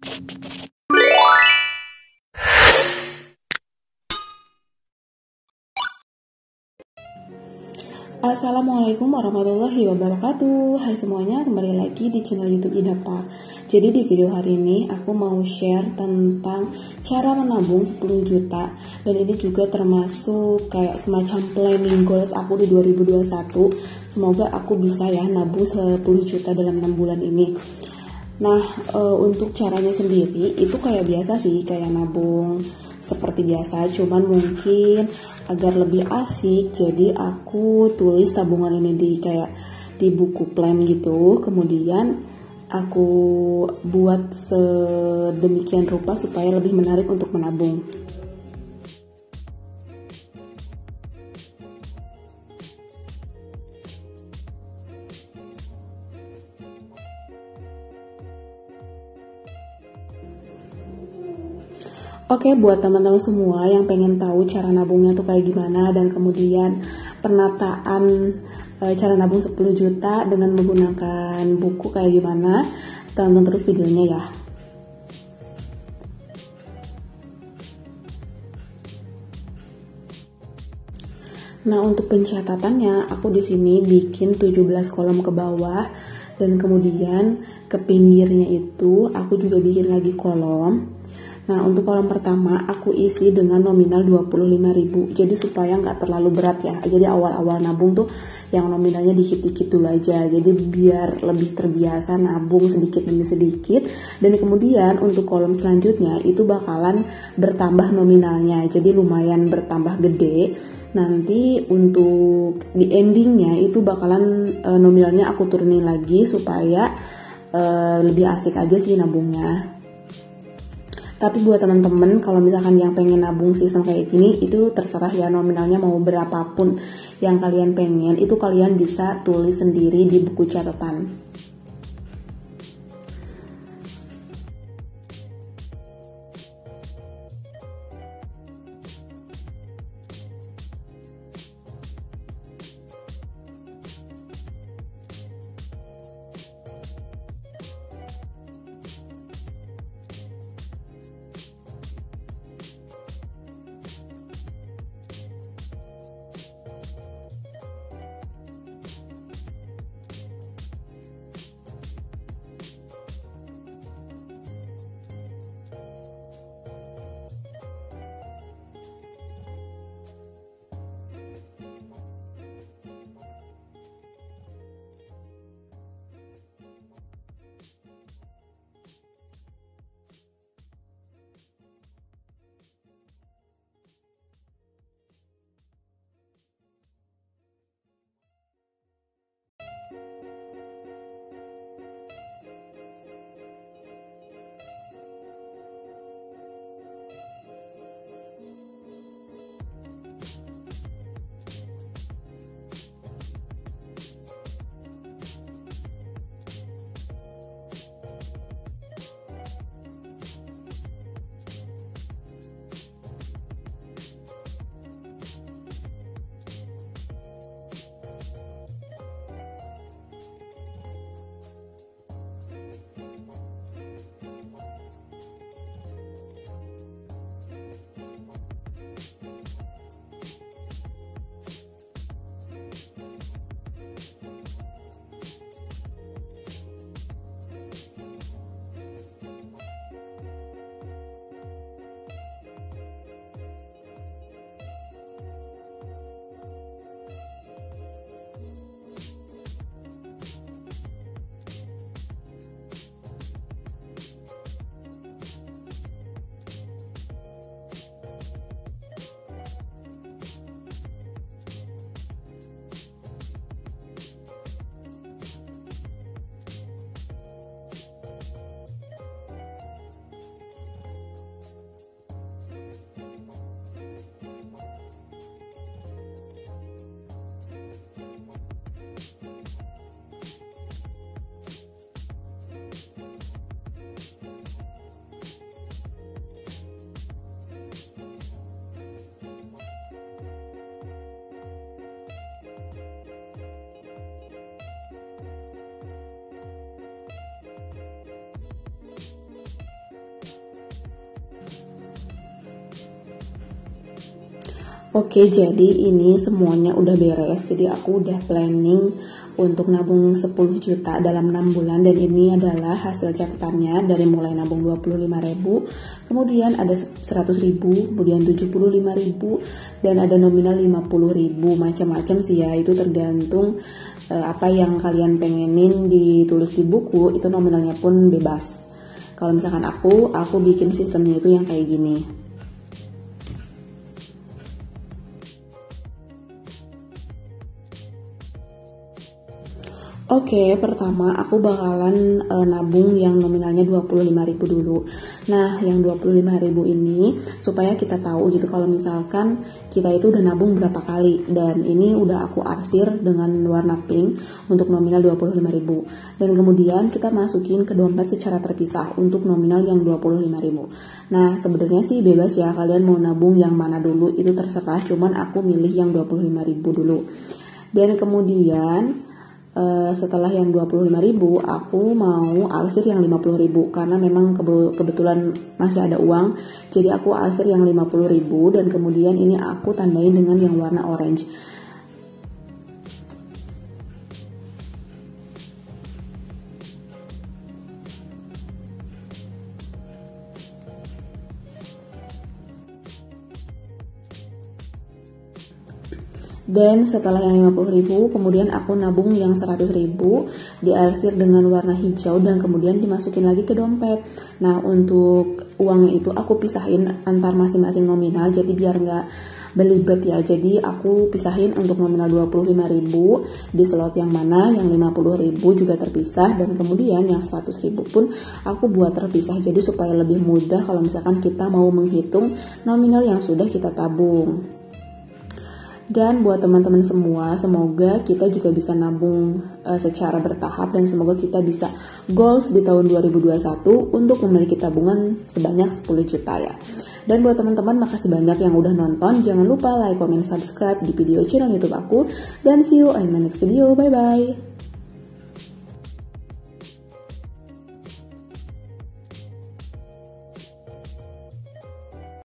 Assalamualaikum warahmatullahi wabarakatuh. Hai semuanya, kembali lagi di channel YouTube Idapa. Jadi di video hari ini aku mau share tentang cara menabung 10 juta. Dan ini juga termasuk kayak semacam planning goals aku di 2021. Semoga aku bisa ya nabung 10 juta dalam 6 bulan ini. Nah, untuk caranya sendiri itu kayak biasa sih, kayak nabung seperti biasa, cuman mungkin agar lebih asik, jadi aku tulis tabungan ini di buku plan gitu, kemudian aku buat sedemikian rupa supaya lebih menarik untuk menabung. Oke, buat teman-teman semua yang pengen tahu cara nabungnya tuh kayak gimana dan kemudian penataan cara nabung 10 juta dengan menggunakan buku kayak gimana, tonton terus videonya ya. Nah, untuk pencatatannya aku di sini bikin 17 kolom ke bawah dan kemudian ke pinggirnya itu aku juga bikin lagi kolom. Nah, untuk kolom pertama aku isi dengan nominal 25.000. Jadi supaya nggak terlalu berat ya. Jadi awal-awal nabung tuh yang nominalnya dikit-dikit dulu aja. Jadi biar lebih terbiasa nabung sedikit demi sedikit. Dan kemudian untuk kolom selanjutnya itu bakalan bertambah nominalnya. Jadi lumayan bertambah gede. Nanti untuk di endingnya itu bakalan nominalnya aku turunin lagi supaya lebih asik aja sih nabungnya. Tapi buat teman-teman kalau misalkan yang pengen nabung sistem kayak gini itu terserah ya, nominalnya mau berapapun yang kalian pengen itu kalian bisa tulis sendiri di buku catatan. Oke, jadi ini semuanya udah beres. Jadi aku udah planning untuk nabung 10 juta dalam 6 bulan. Dan ini adalah hasil catatannya dari mulai nabung 25.000, kemudian ada 100.000, kemudian 75.000, dan ada nominal 50.000. Macam-macam sih ya, itu tergantung apa yang kalian pengenin ditulis di buku, itu nominalnya pun bebas. Kalau misalkan aku bikin sistemnya itu yang kayak gini. Oke, pertama aku bakalan nabung yang nominalnya 25.000 dulu. Nah, yang 25.000 ini supaya kita tahu gitu kalau misalkan kita itu udah nabung berapa kali. Dan ini udah aku arsir dengan warna pink untuk nominal 25.000. Dan kemudian kita masukin ke dompet secara terpisah untuk nominal yang 25.000. Nah, sebenarnya sih bebas ya, kalian mau nabung yang mana dulu itu terserah, cuman aku milih yang 25.000 dulu. Dan kemudian setelah yang 25.000 aku mau arsir yang 50.000 karena memang kebetulan masih ada uang, jadi aku arsir yang 50.000 dan kemudian ini aku tandain dengan yang warna orange. Dan setelah yang 50.000, kemudian aku nabung yang 100.000, diarsir dengan warna hijau dan kemudian dimasukin lagi ke dompet. Nah, untuk uangnya itu aku pisahin antar masing-masing nominal, jadi biar nggak belibet ya. Jadi aku pisahin untuk nominal 25.000 di slot yang mana, yang 50.000 juga terpisah, dan kemudian yang 100.000 pun aku buat terpisah. Jadi supaya lebih mudah kalau misalkan kita mau menghitung nominal yang sudah kita tabung. Dan buat teman-teman semua, semoga kita juga bisa nabung secara bertahap dan semoga kita bisa goals di tahun 2021 untuk memiliki tabungan sebanyak 10 juta ya. Dan buat teman-teman, makasih banyak yang udah nonton. Jangan lupa like, comment, subscribe di video channel YouTube aku. Dan see you in my next video. Bye-bye.